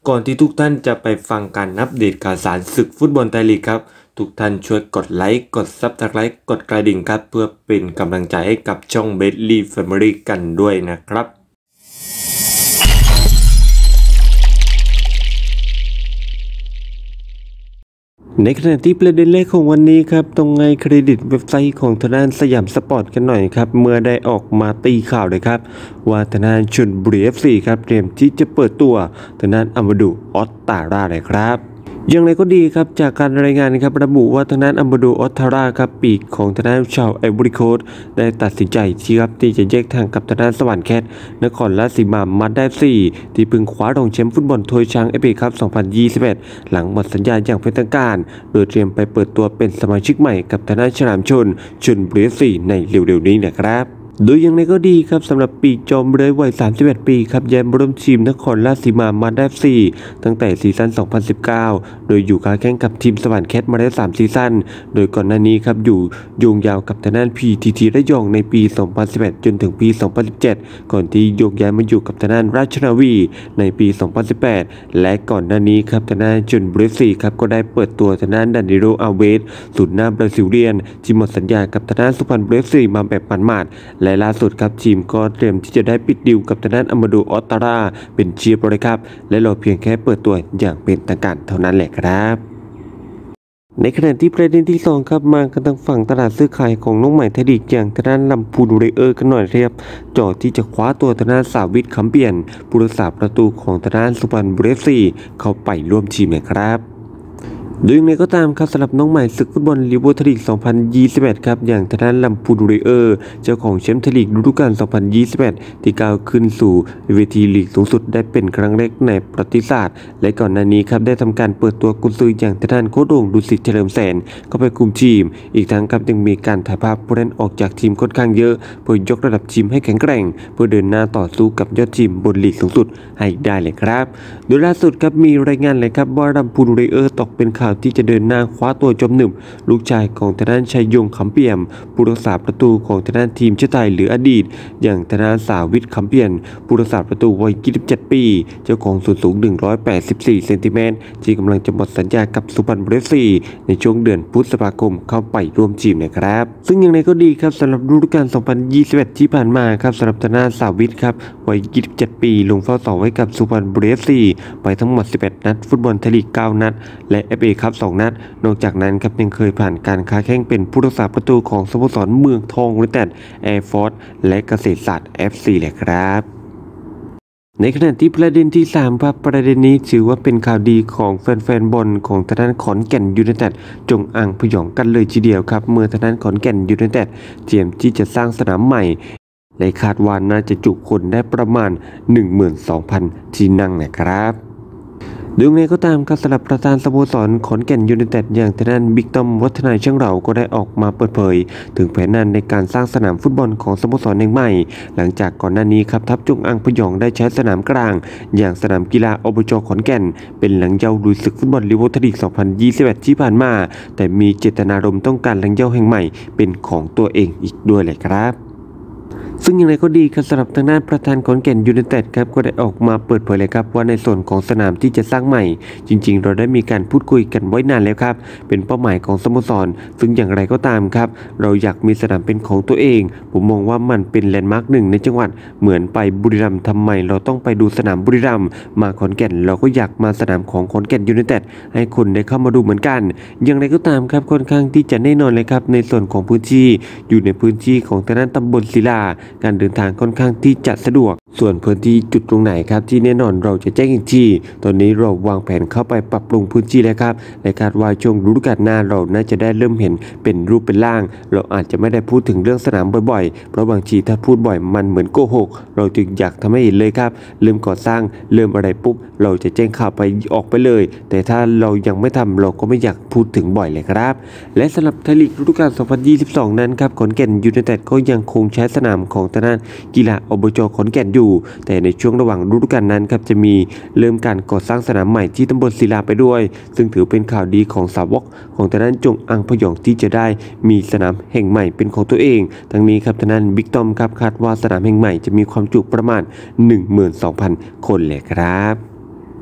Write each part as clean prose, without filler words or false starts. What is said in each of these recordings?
ก่อนที่ทุกท่านจะไปฟังการอัปเดตข่าวสารศึกฟุตบอลไทยลีกครับทุกท่านช่วยกดไลค์กดซับสไครต์กดกระดิ่งครับเพื่อเป็นกำลังใจให้กับช่องเบดลี่แฟมิลี่กันด้วยนะครับในขณะที่ประเด็นแรกของวันนี้ครับตรงไงเครดิตเว็บไซต์ของธนาคารสยามสปอร์ตกันหน่อยครับเมื่อได้ออกมาตีข่าวเลยครับว่าธนาคารชลบุรี FC ครับเตรียมที่จะเปิดตัวธนาคารอัมบาดูออตตาราเลยครับอย่างไรก็ดีครับจากการรายงานครับระบุว่าทางด้านอัมบาดูออตตาราครับปีกของทางด้านชาวไอวอรี่โคสต์ได้ตัดสินใจที่จะแยกทางกับทางด้านสวรรค์แคทนครราชสีมามัดได้4ที่พึงคว้ารองแชมป์ฟุตบอลถ้วยช้างเอฟเอคัพ 2021 หลังหมดสัญญาอย่างเป็นทางการโดยเตรียมไปเปิดตัวเป็นสมาชิกใหม่กับทางด้านฉลามชลบุรี FC ในเร็วๆนี้นะครับโดยอย่างไรก็ดีครับสำหรับปีกจอมเรือวัย 31 ปีครับย้ายมาร่วมทีมนครราชสีมามัดได้4ตั้งแต่ซีซั่น 2019 โดยอยู่ค้าแข่งกับทีมสวรรค์แคทมาได้3ซีซั่นโดยก่อนหน้านี้ครับอยู่โยงยาวกับทางด้าน PTT ระยองในปี 2011 จนถึงปี 2017 ก่อนที่โยกย้ายมาอยู่กับทางด้านราชนาวีในปี 2018 และก่อนหน้านี้ครับทางด้านชลบุรี FC ครับก็ได้เปิดตัวทางด้านดานิโล อาเวสศูนย์หน้าบราซิลเลียนที่หมดสัญญากับทางด้านสุพรรณบุรี FC มาแบบหมาดๆและล่าสุดครับทีมก็เตรียมที่จะได้ปิดดีลกับทางด้านอัมบาดูออตตาราเป็นเชียร์เลยครับและรอเพียงแค่เปิดตัวอย่างเป็นทางการเท่านั้นแหละครับในขณะที่ประเด็นที่2ครับมากันทางฝั่งตลาดซื้อขายของน้องใหม่ไทยลีกอย่างทางด้านลำพูนเรเออร์กันหน่อยครับจ่อที่จะคว้าตัวทางด้านสาวิทคำเปลี่ยนผู้รักษาประตูของทางด้านสุพรรณบุรี FC เข้าไปร่วมทีมนะครับโดยอย่างไรก็ตามครับสำหรับน้องใหม่ศึกฟุตบอลลีกไทยลีก 2021 ครับอย่างทางด้านลำพูนเรเออร์เจ้าของแชมป์ไทยลีกฤดูกาล 2021 ที่ก้าวขึ้นสู่เวทีลีกสูงสุดได้เป็นครั้งแรกในประวัติศาสตร์และก่อนหน้านี้ครับได้ทำการเปิดตัวกุนซืออย่างทางด้านโค้ชโด่งดุสิตเฉลิมแสนเข้าไปคุมทีมอีกทั้งครับยังมีการถ่ายภาพผู้เล่นออกจากทีมค่อนข้างเยอะเพื่อยกระดับทีมให้แข็งแกร่งเพื่อเดินหน้าต่อสู้กับยอดทีมบนลีกสูงสุดให้ได้เลยครับโดยล่าสุดครับมีรายงานเลยครับว่าลำพูนเรเออร์ตกเป็นข่าวที่จะเดินหน้าคว้าตัวจอมหนุ่มลูกชายของทางด้านชัยยงคำเปี่ยมผู้รักษาประตูของทางด้านทีมชาติไทยหรืออดีตอย่างทางด้านสาวิทคำเปี่ยมผู้รักษาประตูวัย 27 ปีเจ้าของส่วนสูง 184 เซนติเมตรที่กำลังจะหมดสัญญากับสุพรรณบุรี FC ในช่วงเดือนพฤษภาคมเข้าไปร่วมทีมนะครับซึ่งอย่างไรก็ดีครับสำหรับฤดูกาล 2021 ที่ผ่านมาครับสำหรับทางด้านสาวิทครับวัย 27 ปีลงเฝ้าเสาไว้กับสุพรรณบุรี FC ไปทั้งหมด 11 นัดฟุตบอลไทยลีก 9 นัดและ FA คัพ 2 นัดนอกจากนั้นครับยังเคยผ่านการค้าแข่งเป็นผู้รักษาประตูของสโมสรเมืองทองยูไนเต็ดแอร์ฟอร์สและเกษตรศาสตร์ FC เลยครับในขณะที่ประเด็นที่3ครับประเด็นนี้ถือว่าเป็นข่าวดีของแฟนๆบอลของทางด้านขอนแก่นยูไนเต็ดจงอ่างพยองกันเลยทีเดียวครับเมื่อทางด้านขอนแก่นยูไนเต็ดเตรียมที่จะสร้างสนามใหม่และคาดว่าน่าจะจุคนได้ประมาณ 12,000 ที่นั่งนะครับโดยอย่างไรก็ตามครับสำหรับประธานสโมสรขอนแก่นยูไนเต็ดอย่างทางด้านบิ๊กต้อมวัฒนาช่างเราก็ได้ออกมาเปิดเผยถึงแผนงานในการสร้างสนามฟุตบอลของสโมสรแห่งใหม่หลังจากก่อนหน้านี้ครับทัพจงอ่างพยองได้ใช้สนามกลางอย่างสนามกีฬาอบจ.ขอนแก่นเป็นหลังเย้าลุยศึกฟุตบอลลีกไทยลีก 2021 ที่ผ่านมาแต่มีเจตนารมณ์ต้องการหลังเย้าแห่งใหม่เป็นของตัวเองอีกด้วยเลยครับซึ่งอย่างไรก็ดีครับสำหรับทางด้านประธานขอนแก่นยูไนเต็ดครับก็ได้ออกมาเปิดเผยเลยครับว่าในส่วนของสนามที่จะสร้างใหม่จริงๆเราได้มีการพูดคุยกันไว้นานแล้วครับเป็นเป้าหมายของสโมสรซึ่งอย่างไรก็ตามครับเราอยากมีสนามเป็นของตัวเองผมมองว่ามันเป็นแลนด์มาร์คหนึ่งในจังหวัดเหมือนไปบุรีรัมย์ทำไมเราต้องไปดูสนามบุรีรัมย์มาขอนแก่นเราก็อยากมาสนามของขอนแก่นยูไนเต็ดให้คนได้เข้ามาดูเหมือนกันอย่างไรก็ตามครับค่อนข้างที่จะแน่นอนเลยครับในส่วนของพื้นที่อยู่ในพื้นที่ของทางด้านตำบลศิลาการเดินทางค่อนข้างที่จะสะดวกส่วนพื้นที่จุดตรงไหนครับที่แน่นอนเราจะแจ้งอีกทีตอนนี้เราวางแผนเข้าไปปรับปรุงพื้นที่แล้วครับและคาดว่าช่วงฤดูกาลหน้าเราน่าจะได้เริ่มเห็นเป็นรูปเป็นร่างเราอาจจะไม่ได้พูดถึงเรื่องสนามบ่อยๆเพราะบางทีถ้าพูดบ่อยมันเหมือนโกหกเราจึงอยากทำให้เห็นเลยครับเริ่มก่อสร้างเริ่มอะไรปุ๊บเราจะแจ้งข่าวไปออกไปเลยแต่ถ้าเรายังไม่ทำเราก็ไม่อยากพูดถึงบ่อยเลยครับและสำหรับไทยลีกฤดูกาล 2022 นั้นครับขอนแก่นยูไนเต็ดก็ยังคงใช้สนามของทางด้านกีฬาอบจ.ขอนแก่นอยู่แต่ในช่วงระหว่างฤดูกาลนั้นครับจะมีเริ่มการก่อสร้างสนามใหม่ที่ตำบลศิลาไปด้วยซึ่งถือเป็นข่าวดีของสาวกของทางด้านจงอ่างพยองที่จะได้มีสนามแห่งใหม่เป็นของตัวเองทั้งนี้ครับทางด้านบิ๊กต้อมครับคาดว่าสนามแห่งใหม่จะมีความจุประมาณ 12,000 คนเลยครับ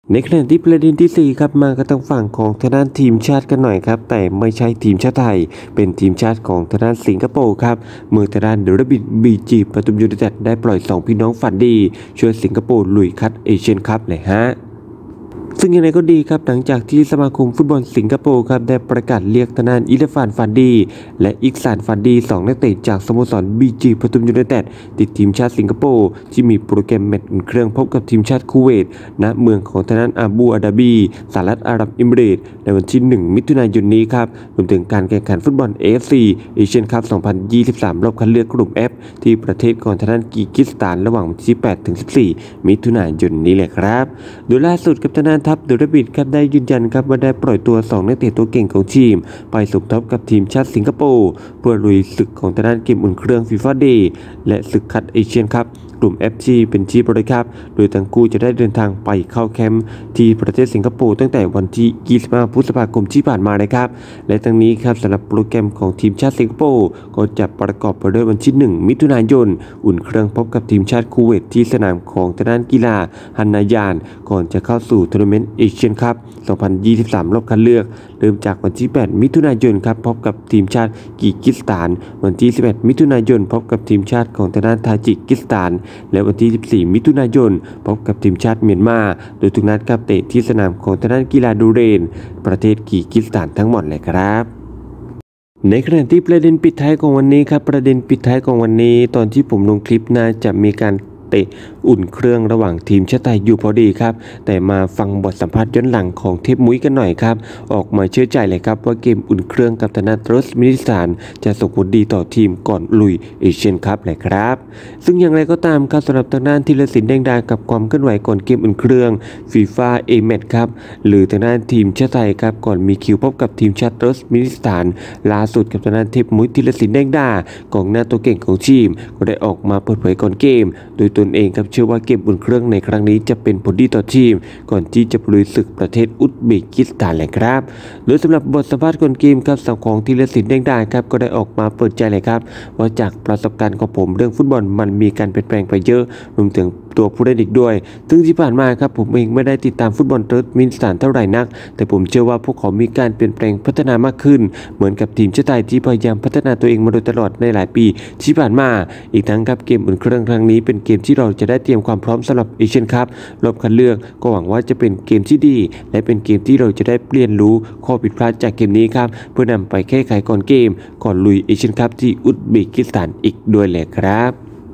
ในขณะที่ประเด็นที่4ครับมาก็ต้องฝั่งของทางด้านทีมชาติกันหน่อยครับแต่ไม่ใช่ทีมชาติไทยเป็นทีมชาติของทางด้านสิงคโปร์ครับเมื่อทางด้านเดลบิดบีจีปทุมยูไนเต็ดได้ปล่อย2พี่น้องฝันดีช่วยสิงคโปร์ลุยคัดเอเชียนคัพเลยฮะซึ่งยังไงก็ดีครับหลังจากที่สมาคมฟุตบอลสิงคโปร์ครับได้ประกาศเรียกทางด้านอิเลฟานฟันดีและอิกซานฟันดี2นักเตะจากสโมสรบีจีปทุมยูไนเต็ดติดทีมชาติสิงคโปร์ที่มีโปรแกรมแมตช์อุ่นเครื่องพบกับทีมชาติคูเวตณเมืองของทางด้านอาบูอาดาบีสหรัฐอาหรับเอมิเรตส์ในวันที่1มิถุนายนนี้ครับรวมถึงการแข่งขันฟุตบอล AFC เอเชียนคัพ2023รอบคัดเลือกกลุ่ม F ที่ประเทศของทางด้านกีกิสถานระหว่างวันที่8ถึง14มิถุนายนนี้แหละครับโดยล่าสุดกับทางด้านทัพเดลบิดครับได้ยืนยันครับว่าได้ปล่อยตัว2นักเตะตัวเก่งของทีมไปสมทบกับทีมชาติสิงคโปร์เพื่อลุยศึกของทางด้านเกมอุ่นเครื่องฟีฟ่าเดย์และศึกคัดเอเชียนคัพกลุ่ม FG เป็นที่บริครับโดยทั้งคู่จะได้เดินทางไปเข้าแคมป์ที่ประเทศสิงคโปร์ตั้งแต่วันที่25พฤษภาคมที่ผ่านมานะครับและทั้งนี้ครับสำหรับโปรแกรมของทีมชาติสิงคโปร์ก็จะประกอบไปด้วยวันที่1มิถุนายนอุ่นเครื่องพบกับทีมชาติคูเวตที่สนามของทางด้านกีฬาฮันนายานก่อนจะเข้าสู่ทัวร์นาเมนต์เอเชียนคัพ2023รอบคัดเลือกเริ่มจากวันที่8มิถุนายนครับพบกับทีมชาติกีกิสถานวันที่11มิถุนายนพบกับทีมชาติของทางด้านทาจิกิสถานและวันที่14มิถุนายนพบกับทีมชาติเมียนมาโดยทุกนัดกับเตะที่สนามของทางด้านกีฬาดูเรนประเทศกีกิสถานทั้งหมดเลยครับในขณะที่ประเด็นปิดท้ายของวันนี้ครับประเด็นปิดท้ายของวันนี้ตอนที่ผมลงคลิปน่าจะมีการเตะอุ่นเครื่องระหว่างทีมชาติไทยอยู่พอดีครับแต่มาฟังบทสัมภาษณ์ย้อนหลังของเทพมุ้ยกันหน่อยครับออกมาเชื่อใจเลยครับว่าเกมอุ่นเครื่องกับทางด้านรัสมินิสถานจะส่งผลดีต่อทีมก่อนลุยเอเชียนคัพเลยครับซึ่งอย่างไรก็ตามครับสำหรับทางด้านธีรศิลป์แดงดากับความเคลื่อนไหวก่อนเกมอุ่นเครื่องฟีฟ่าเอเมทครับหรือทางด้านทีมชาติไทยครับก่อนมีคิวพบกับทีมชาติรัสมินิสถานล่าสุดกับทางด้านเทพมุ้ยธีรศิลป์แดงดากองหน้าตัวเก่งของทีมก็ได้ออกมาเปิดเผยก่อนเกมโดยตนเองครับเชื่อว่าเกมอุ่นเครื่องในครั้งนี้จะเป็นผลดีต่อทีมก่อนที่จะลุยศึกประเทศอุซเบกิสถานเลยครับโดยสำหรับบทสัมภาษณ์ก่อนเกมครับฝั่งของธีรศิลป์แดงดาครับก็ได้ออกมาเปิดใจเลยครับว่าจากประสบการณ์ของผมเรื่องฟุตบอลมันมีการเปลี่ยนแปลงไปเยอะรวมถึงตัวผู้เล่นอีกด้วยซึ่งที่ผ่านมาครับผมเองไม่ได้ติดตามฟุตบอลรัสมินิสถานเท่าไหร่นักแต่ผมเชื่อว่าพวกเขามีการเปลี่ยนแปลงพัฒนามากขึ้นเหมือนกับทีมชาติไทยที่พยายามพัฒนาตัวเองมาโดยตลอดในหลายปีที่ผ่านมาอีกทั้งครับเกมอุ่นเครื่องครั้งนี้เป็นเกมที่เราจะได้เตรียมความพร้อมสำหรับเอเชียนคัพรอบคัดเลือกก็หวังว่าจะเป็นเกมที่ดีและเป็นเกมที่เราจะได้เรียนรู้ข้อผิดพลาดจากเกมนี้ครับเพื่อนำไปแก้ไขก่อนเกมก่อนลุยเอเชียนคัพที่อุซเบกิสถานอีกด้วยแหละครับ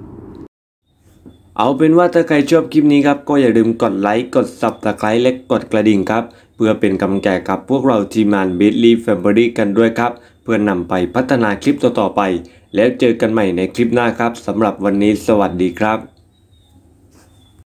เอาเป็นว่าถ้าใครชอบคลิปนี้ครับก็อย่าลืมกดไลค์กด Subscribe และกดกระดิ่งครับเพื่อเป็นกำลังใจกับพวกเราทีมงาน Beatly Family กันด้วยครับเพื่อนำไปพัฒนาคลิปต่อๆไปแล้วเจอกันใหม่ในคลิปหน้าครับสำหรับวันนี้สวัสดีครับ